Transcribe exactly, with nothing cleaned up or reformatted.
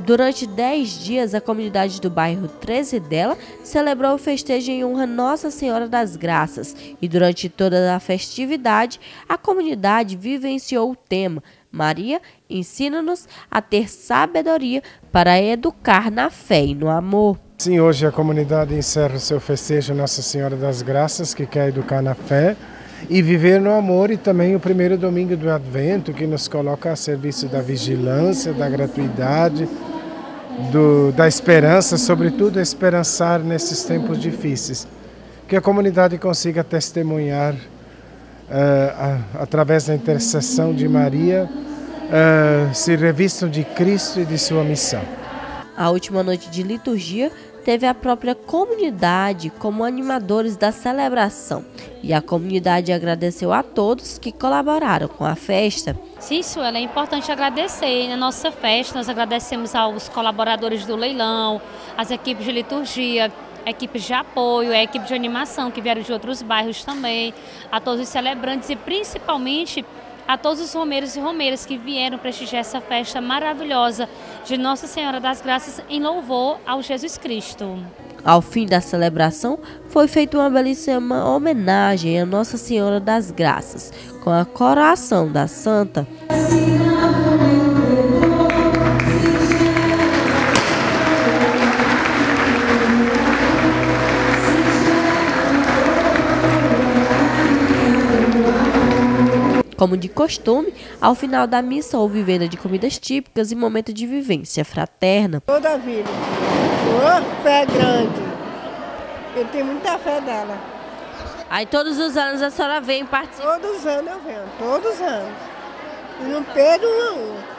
Durante dez dias, a comunidade do bairro treze dela celebrou o festejo em honra a Nossa Senhora das Graças. E durante toda a festividade, a comunidade vivenciou o tema Maria, ensina-nos a ter sabedoria para educar na fé e no amor. Sim, hoje a comunidade encerra o seu festejo Nossa Senhora das Graças, que quer educar na fé e viver no amor, e também o primeiro domingo do Advento, que nos coloca a serviço da vigilância, da gratuidade, do, da esperança, sobretudo esperançar nesses tempos difíceis. Que a comunidade consiga testemunhar, uh, a, através da intercessão de Maria, uh, se revistam de Cristo e de sua missão. A última noite de liturgia teve a própria comunidade como animadores da celebração. E a comunidade agradeceu a todos que colaboraram com a festa. Sim, Suela, é importante agradecer. Na nossa festa, nós agradecemos aos colaboradores do leilão, as equipes de liturgia, equipes de apoio, a equipe de animação que vieram de outros bairros também, a todos os celebrantes e principalmente a todos os romeiros e romeiras que vieram prestigiar essa festa maravilhosa de Nossa Senhora das Graças em louvor ao Jesus Cristo. Ao fim da celebração, foi feita uma belíssima homenagem a Nossa Senhora das Graças, com a coroação da Santa. Como de costume, ao final da missa houve venda de comidas típicas e momento de vivência fraterna. Toda a vida. Uma fé grande. Eu tenho muita fé dela. Aí todos os anos a senhora vem participar? Todos os anos eu venho, todos os anos. E não perdo uma.